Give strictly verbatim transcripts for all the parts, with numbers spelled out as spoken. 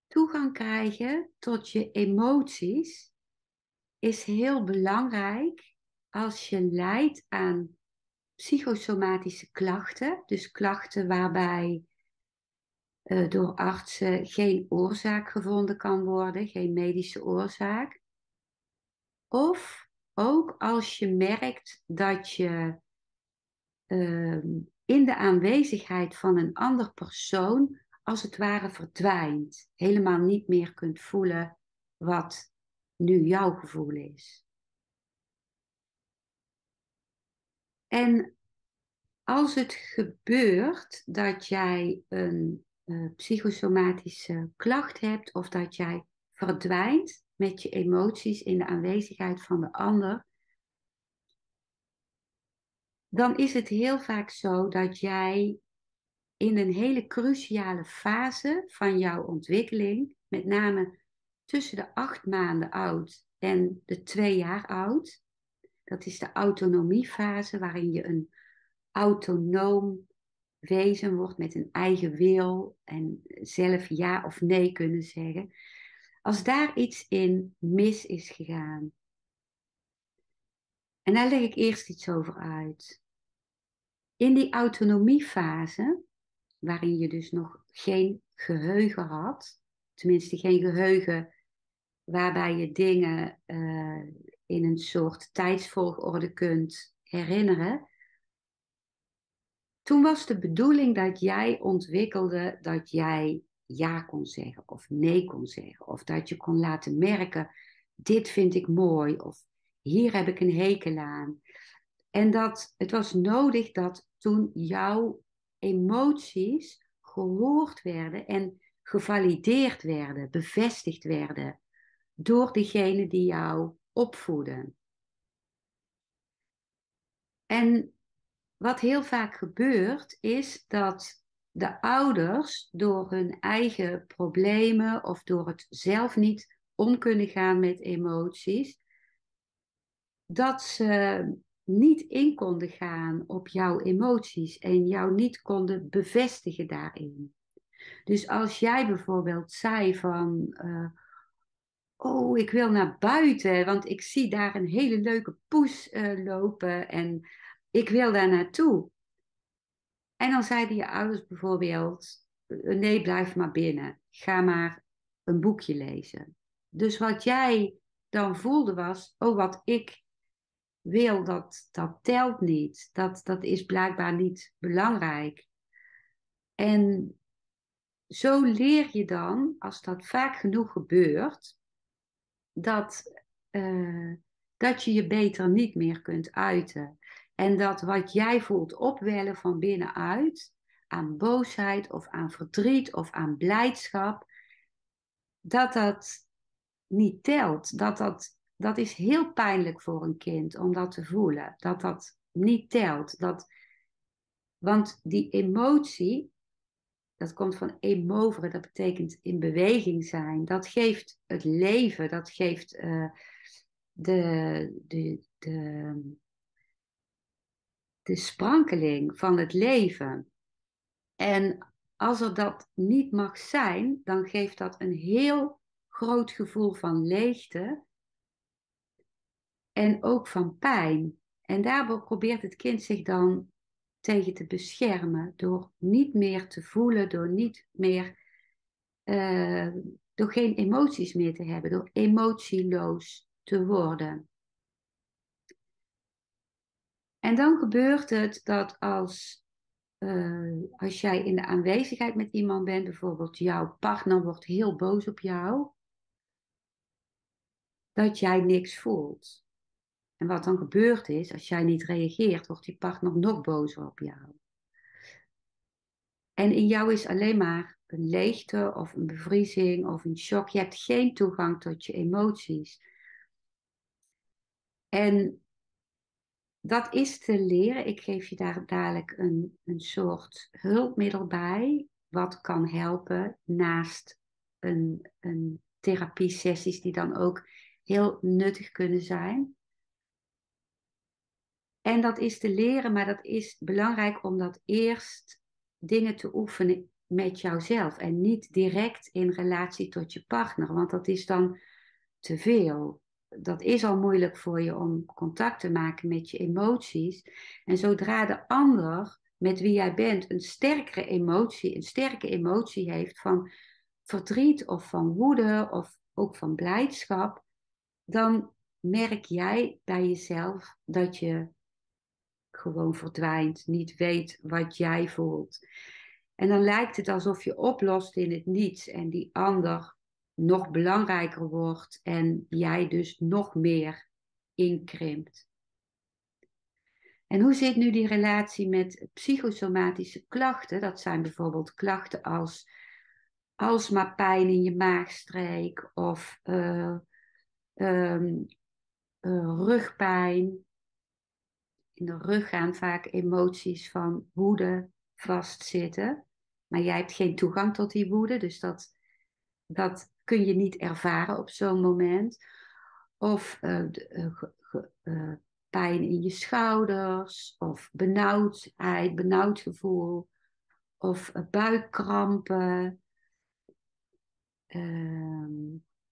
Toegang krijgen tot je emoties is heel belangrijk als je lijdt aan psychosomatische klachten. Dus klachten waarbij uh, door artsen geen oorzaak gevonden kan worden, geen medische oorzaak. Of ook als je merkt dat je uh, in de aanwezigheid van een ander persoon als het ware verdwijnt. Helemaal niet meer kunt voelen wat nu jouw gevoel is. En als het gebeurt dat jij een uh, psychosomatische klacht hebt of dat jij verdwijnt met je emoties in de aanwezigheid van de ander, dan is het heel vaak zo dat jij in een hele cruciale fase van jouw ontwikkeling, met name tussen de acht maanden oud en de twee jaar oud, dat is de autonomiefase waarin je een autonoom wezen wordt met een eigen wil en zelf ja of nee kunnen zeggen. Als daar iets in mis is gegaan. En daar leg ik eerst iets over uit. In die autonomiefase, waarin je dus nog geen geheugen had, tenminste geen geheugen waarbij je dingen uh, in een soort tijdsvolgorde kunt herinneren. Toen was de bedoeling dat jij ontwikkelde dat jij ja kon zeggen of nee kon zeggen. Of dat je kon laten merken, dit vind ik mooi of hier heb ik een hekel aan. En dat het was nodig dat toen jouw emoties gehoord werden en gevalideerd werden, bevestigd werden door degene die jou opvoeden. En wat heel vaak gebeurt, is dat de ouders door hun eigen problemen of door het zelf niet om kunnen gaan met emoties, dat ze niet in konden gaan op jouw emoties en jou niet konden bevestigen daarin. Dus als jij bijvoorbeeld zei van, uh, oh, ik wil naar buiten, want ik zie daar een hele leuke poes uh, lopen en ik wil daar naartoe. En dan zeiden je ouders bijvoorbeeld, nee, blijf maar binnen. Ga maar een boekje lezen. Dus wat jij dan voelde was, oh, wat ik wil, dat, dat telt niet. Dat, dat is blijkbaar niet belangrijk. En zo leer je dan, als dat vaak genoeg gebeurt, dat, uh, dat je je beter niet meer kunt uiten. En dat wat jij voelt opwellen van binnenuit, aan boosheid of aan verdriet of aan blijdschap, dat dat niet telt. Dat, dat, dat is heel pijnlijk voor een kind om dat te voelen. Dat dat niet telt. Dat, want die emotie, dat komt van emoveren, dat betekent in beweging zijn. Dat geeft het leven, dat geeft uh, de, de, de, de sprankeling van het leven. En als er dat niet mag zijn, dan geeft dat een heel groot gevoel van leegte en ook van pijn. En daar probeert het kind zich dan tegen te beschermen door niet meer te voelen, door niet meer, uh, door geen emoties meer te hebben, door emotieloos te worden. En dan gebeurt het dat als, uh, als jij in de aanwezigheid met iemand bent, bijvoorbeeld jouw partner wordt heel boos op jou, dat jij niks voelt. En wat dan gebeurt is, als jij niet reageert, wordt die partner nog bozer op jou. En in jou is alleen maar een leegte of een bevriezing of een shock. Je hebt geen toegang tot je emoties. En dat is te leren. Ik geef je daar dadelijk een, een soort hulpmiddel bij, wat kan helpen naast een, een therapiesessies die dan ook heel nuttig kunnen zijn. En dat is te leren, maar dat is belangrijk om dat eerst dingen te oefenen met jouzelf en niet direct in relatie tot je partner, want dat is dan te veel. Dat is al moeilijk voor je om contact te maken met je emoties. En zodra de ander met wie jij bent een sterkere emotie, een sterke emotie heeft van verdriet of van woede of ook van blijdschap, dan merk jij bij jezelf dat je gewoon verdwijnt, niet weet wat jij voelt. En dan lijkt het alsof je oplost in het niets en die ander nog belangrijker wordt en jij dus nog meer inkrimpt. En hoe zit nu die relatie met psychosomatische klachten? Dat zijn bijvoorbeeld klachten als alsmapijn in je maagstreek of uh, um, uh, rugpijn. In de rug gaan vaak emoties van woede vastzitten. Maar jij hebt geen toegang tot die woede, dus dat, dat kun je niet ervaren op zo'n moment. Of uh, de, uh, ge, ge, uh, pijn in je schouders, of benauwdheid, benauwd gevoel, of uh, buikkrampen. Uh,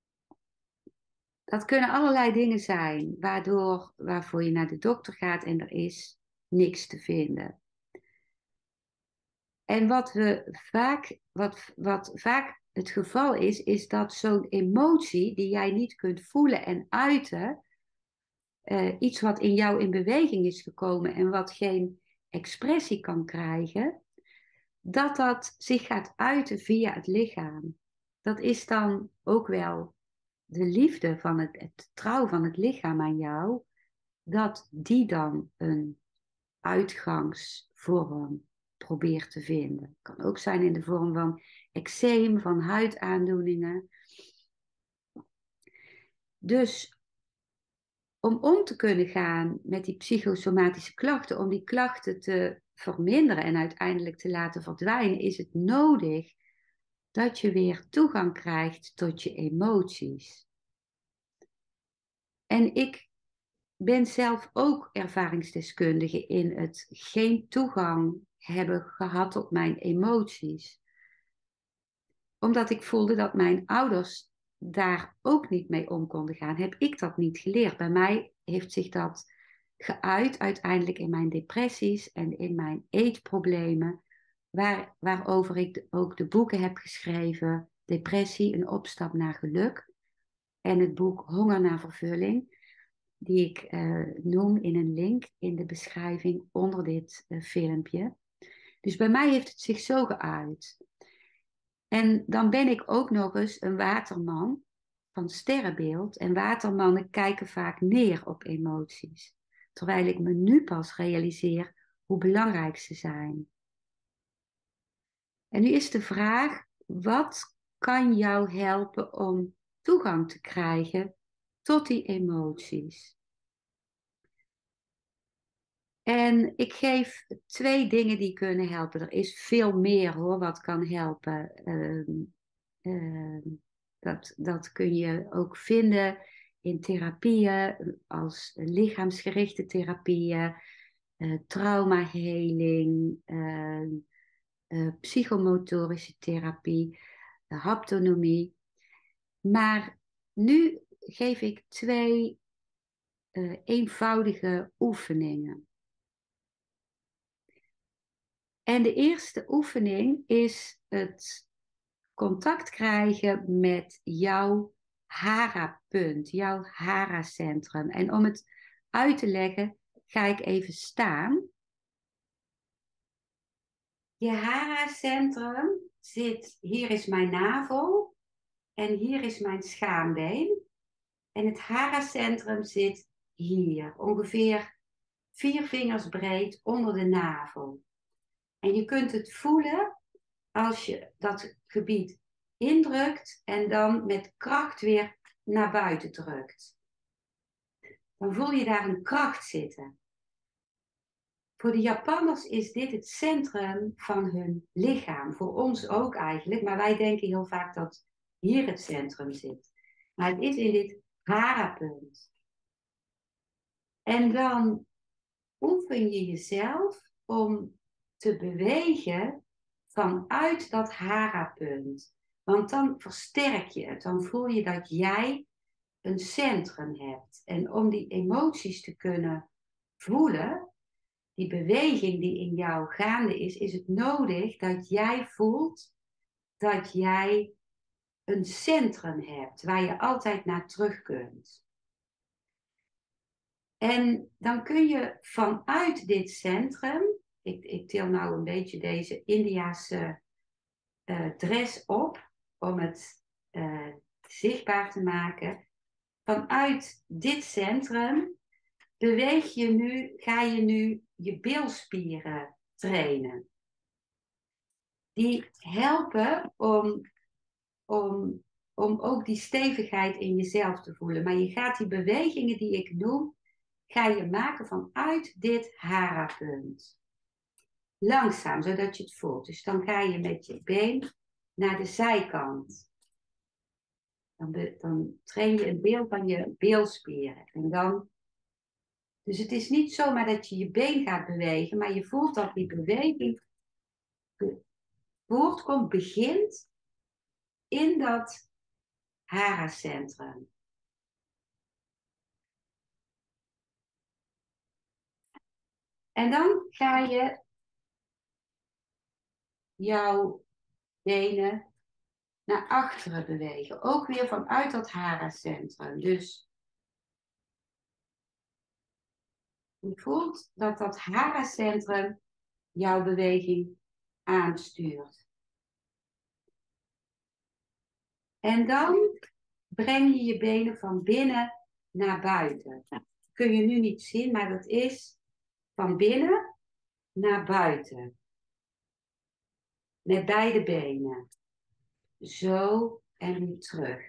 dat kunnen allerlei dingen zijn, waardoor, waarvoor je naar de dokter gaat en er is niks te vinden. En wat, we vaak, wat, wat vaak het geval is, is dat zo'n emotie die jij niet kunt voelen en uiten, uh, iets wat in jou in beweging is gekomen en wat geen expressie kan krijgen, dat dat zich gaat uiten via het lichaam. Dat is dan ook wel de liefde van het, het trouw van het lichaam aan jou, dat die dan een uitgangsvorm probeert te vinden. Het kan ook zijn in de vorm van eczeem, van huidaandoeningen. Dus om om te kunnen gaan met die psychosomatische klachten, om die klachten te verminderen en uiteindelijk te laten verdwijnen, is het nodig dat je weer toegang krijgt tot je emoties. En ik ben zelf ook ervaringsdeskundige in het geen toegang hebben gehad tot mijn emoties. Omdat ik voelde dat mijn ouders daar ook niet mee om konden gaan, heb ik dat niet geleerd. Bij mij heeft zich dat geuit uiteindelijk in mijn depressies en in mijn eetproblemen, waar, waarover ik de, ook de boeken heb geschreven, Depressie, een opstap naar geluk, en het boek Honger naar vervulling, die ik uh, noem in een link in de beschrijving onder dit uh, filmpje. Dus bij mij heeft het zich zo geuit. En dan ben ik ook nog eens een waterman van sterrenbeeld. En watermannen kijken vaak neer op emoties. Terwijl ik me nu pas realiseer hoe belangrijk ze zijn. En nu is de vraag, wat kan jou helpen om toegang te krijgen tot die emoties? En ik geef twee dingen die kunnen helpen. Er is veel meer hoor, wat kan helpen. Uh, uh, dat, dat kun je ook vinden in therapieën, als lichaamsgerichte therapieën, uh, traumaheling, uh, uh, psychomotorische therapie, uh, haptonomie. Maar nu geef ik twee uh, eenvoudige oefeningen. En de eerste oefening is het contact krijgen met jouw hara-punt, jouw hara-centrum. En om het uit te leggen, ga ik even staan. Je hara-centrum zit, hier is mijn navel en hier is mijn schaambeen. En het hara-centrum zit hier, ongeveer vier vingers breed onder de navel. En je kunt het voelen als je dat gebied indrukt en dan met kracht weer naar buiten drukt. Dan voel je daar een kracht zitten. Voor de Japanners is dit het centrum van hun lichaam. Voor ons ook eigenlijk, maar wij denken heel vaak dat hier het centrum zit. Maar het is in dit hara-punt. En dan oefen je jezelf om te bewegen vanuit dat hara-punt. Want dan versterk je het. Dan voel je dat jij een centrum hebt. En om die emoties te kunnen voelen, die beweging die in jou gaande is, is het nodig dat jij voelt dat jij een centrum hebt waar je altijd naar terug kunt. En dan kun je vanuit dit centrum, ik, ik til nou een beetje deze Indiase uh, dress op om het uh, zichtbaar te maken. Vanuit dit centrum beweeg je nu, ga je nu je bilspieren trainen. Die helpen om, om, om ook die stevigheid in jezelf te voelen. Maar je gaat die bewegingen die ik noem, ga je maken vanuit dit hara-punt. Langzaam, zodat je het voelt. Dus dan ga je met je been naar de zijkant. Dan, be, dan train je een beeld van je bilspieren. En dan, dus het is niet zomaar dat je je been gaat bewegen, maar je voelt dat die beweging voortkomt, begint in dat hara-centrum. En dan ga je jouw benen naar achteren bewegen. Ook weer vanuit dat hara-centrum. Dus je voelt dat dat hara-centrum jouw beweging aanstuurt. En dan breng je je benen van binnen naar buiten. Dat kun je nu niet zien, maar dat is van binnen naar buiten. Met beide benen. Zo en weer terug.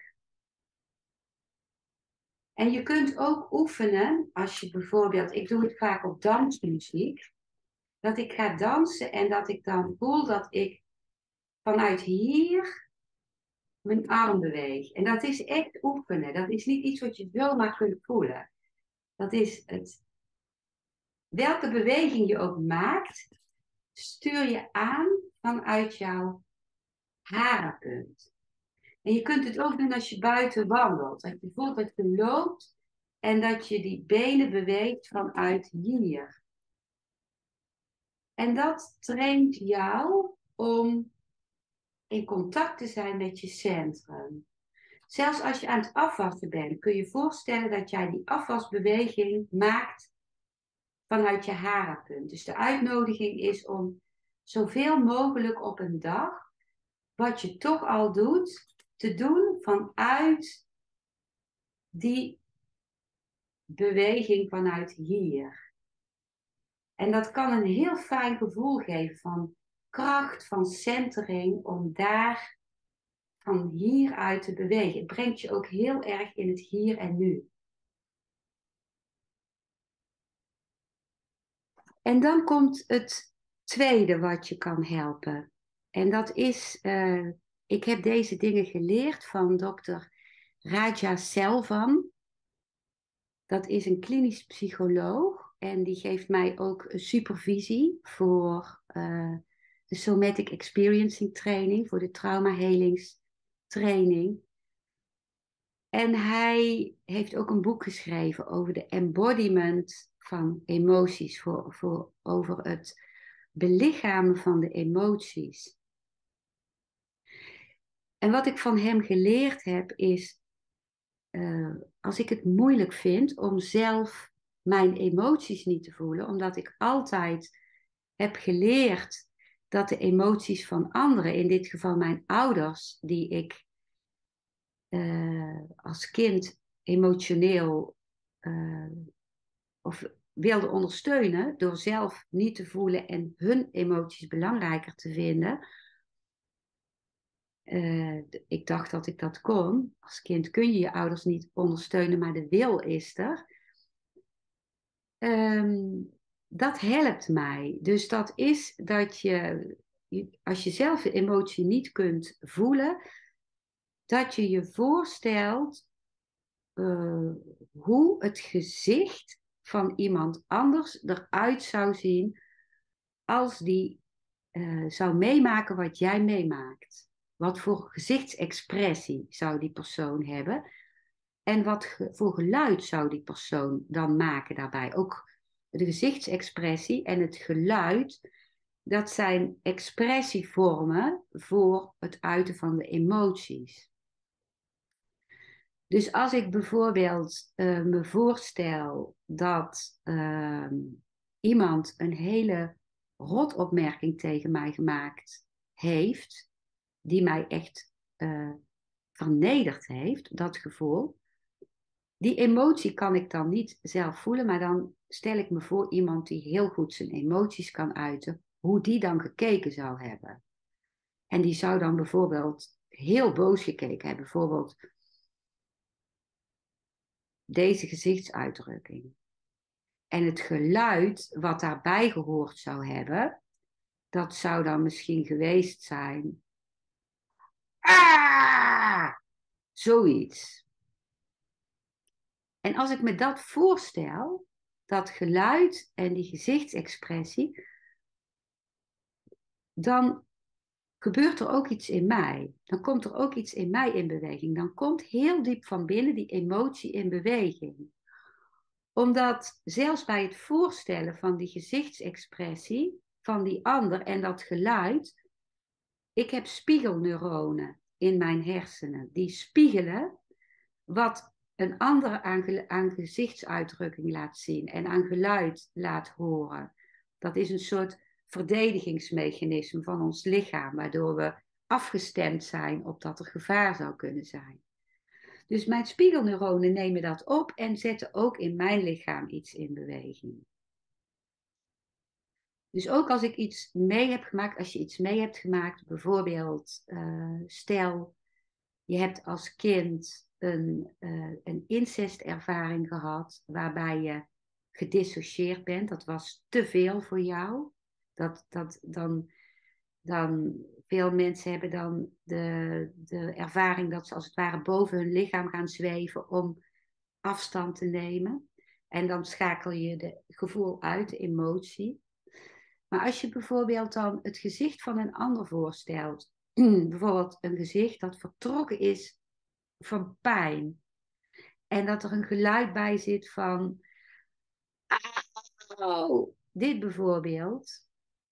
En je kunt ook oefenen, als je bijvoorbeeld, ik doe het vaak op dansmuziek, dat ik ga dansen en dat ik dan voel dat ik vanuit hier mijn arm beweeg. En dat is echt oefenen. Dat is niet iets wat je zomaar kunt voelen. Dat is het. Welke beweging je ook maakt, stuur je aan vanuit jouw hara-punt. En je kunt het ook doen als je buiten wandelt. Dat je voelt dat je loopt en dat je die benen beweegt vanuit hier. En dat traint jou om in contact te zijn met je centrum. Zelfs als je aan het afwassen bent, kun je je voorstellen dat jij die afwasbeweging maakt vanuit je hara-punt. Dus de uitnodiging is om zoveel mogelijk op een dag, wat je toch al doet, te doen vanuit die beweging vanuit hier. En dat kan een heel fijn gevoel geven van kracht, van centering, om daar van hieruit te bewegen. Het brengt je ook heel erg in het hier en nu. En dan komt het tweede wat je kan helpen. En dat is, uh, ik heb deze dingen geleerd van dokter Raja Selvan. Dat is een klinisch psycholoog en die geeft mij ook een supervisie voor uh, de Somatic Experiencing Training, voor de trauma-helingstraining. En hij heeft ook een boek geschreven over de embodiment van emoties, voor, voor, over het belichamen van de emoties. En wat ik van hem geleerd heb is, uh, als ik het moeilijk vind om zelf mijn emoties niet te voelen, omdat ik altijd heb geleerd dat de emoties van anderen, in dit geval mijn ouders, die ik uh, als kind emotioneel uh, of wilde ondersteunen door zelf niet te voelen en hun emoties belangrijker te vinden. Uh, ik dacht dat ik dat kon. Als kind kun je je ouders niet ondersteunen, maar de wil is er. Um, dat helpt mij. Dus dat is dat je, als je zelf de emotie niet kunt voelen, dat je je voorstelt uh, hoe het gezicht van iemand anders eruit zou zien als die uh, zou meemaken wat jij meemaakt. Wat voor gezichtsexpressie zou die persoon hebben? En wat ge- voor geluid zou die persoon dan maken daarbij? Ook de gezichtsexpressie en het geluid, dat zijn expressievormen voor het uiten van de emoties. Dus als ik bijvoorbeeld uh, me voorstel dat uh, iemand een hele rotopmerking tegen mij gemaakt heeft, die mij echt uh, vernederd heeft, dat gevoel, die emotie kan ik dan niet zelf voelen, maar dan stel ik me voor iemand die heel goed zijn emoties kan uiten, hoe die dan gekeken zou hebben. En die zou dan bijvoorbeeld heel boos gekeken hebben, bijvoorbeeld deze gezichtsuitdrukking. En het geluid wat daarbij gehoord zou hebben, dat zou dan misschien geweest zijn. Ah! Zoiets. En als ik me dat voorstel, dat geluid en die gezichtsexpressie, dan gebeurt er ook iets in mij. Dan komt er ook iets in mij in beweging. Dan komt heel diep van binnen die emotie in beweging. Omdat zelfs bij het voorstellen van die gezichtsexpressie van die ander en dat geluid, ik heb spiegelneuronen in mijn hersenen. Die spiegelen wat een ander aan, aan gezichtsuitdrukking laat zien en aan geluid laat horen. Dat is een soort verdedigingsmechanisme van ons lichaam, waardoor we afgestemd zijn op dat er gevaar zou kunnen zijn. Dus mijn spiegelneuronen nemen dat op en zetten ook in mijn lichaam iets in beweging. Dus ook als ik iets mee heb gemaakt, als je iets mee hebt gemaakt, bijvoorbeeld uh, stel, je hebt als kind een, uh, een incestervaring gehad waarbij je gedissocieerd bent. Dat was te veel voor jou. Dat, dat, dan, dan, veel mensen hebben dan de, de ervaring dat ze als het ware boven hun lichaam gaan zweven om afstand te nemen. En dan schakel je de gevoel uit, de emotie. Maar als je bijvoorbeeld dan het gezicht van een ander voorstelt, bijvoorbeeld een gezicht dat vertrokken is van pijn, en dat er een geluid bij zit van, oh, dit bijvoorbeeld,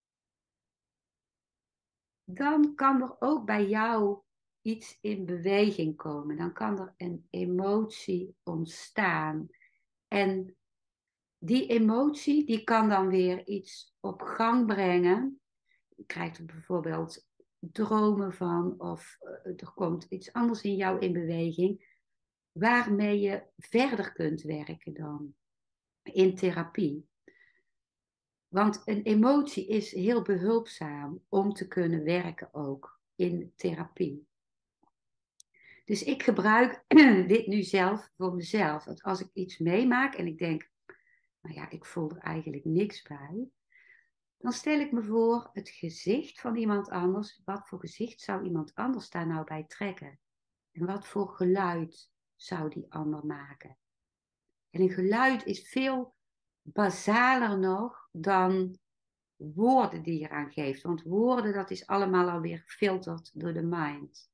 dan kan er ook bij jou iets in beweging komen. Dan kan er een emotie ontstaan. En die emotie, die kan dan weer iets op gang brengen. Je krijgt er bijvoorbeeld dromen van, of er komt iets anders in jou in beweging, waarmee je verder kunt werken dan in therapie. Want een emotie is heel behulpzaam om te kunnen werken ook in therapie. Dus ik gebruik dit nu zelf voor mezelf. Want als ik iets meemaak en ik denk, nou ja, ik voel er eigenlijk niks bij, dan stel ik me voor het gezicht van iemand anders. Wat voor gezicht zou iemand anders daar nou bij trekken? En wat voor geluid zou die ander maken? En een geluid is veel basaler nog dan woorden die je eraan geeft. Want woorden, dat is allemaal alweer gefilterd door de mind.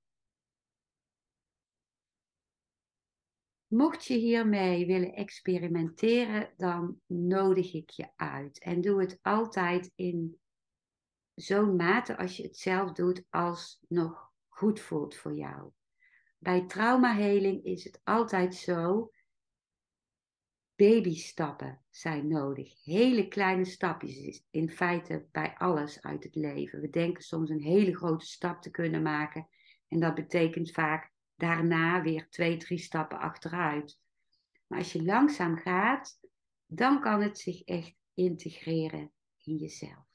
Mocht je hiermee willen experimenteren, dan nodig ik je uit. En doe het altijd in zo'n mate als je het zelf doet als nog goed voelt voor jou. Bij traumaheling is het altijd zo, babystappen zijn nodig. Hele kleine stapjes, in feite bij alles uit het leven. We denken soms een hele grote stap te kunnen maken en dat betekent vaak daarna weer twee, drie stappen achteruit. Maar als je langzaam gaat, dan kan het zich echt integreren in jezelf.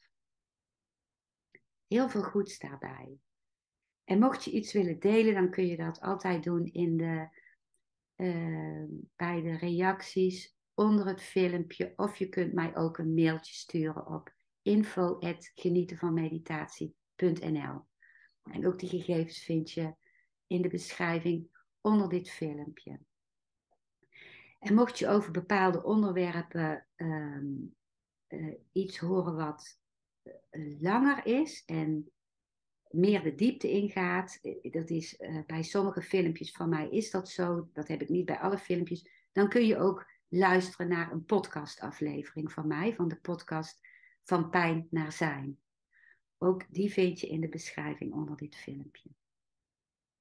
Heel veel goeds daarbij. En mocht je iets willen delen, dan kun je dat altijd doen in de, uh, bij de reacties onder het filmpje. Of je kunt mij ook een mailtje sturen op info at genietenvanmeditatie punt n l. En ook die gegevens vind je in de beschrijving onder dit filmpje. En mocht je over bepaalde onderwerpen um, uh, iets horen wat langer is en meer de diepte ingaat, dat is uh, bij sommige filmpjes van mij is dat zo, dat heb ik niet bij alle filmpjes, dan kun je ook luisteren naar een podcastaflevering van mij, van de podcast Van Pijn naar Zijn. Ook die vind je in de beschrijving onder dit filmpje.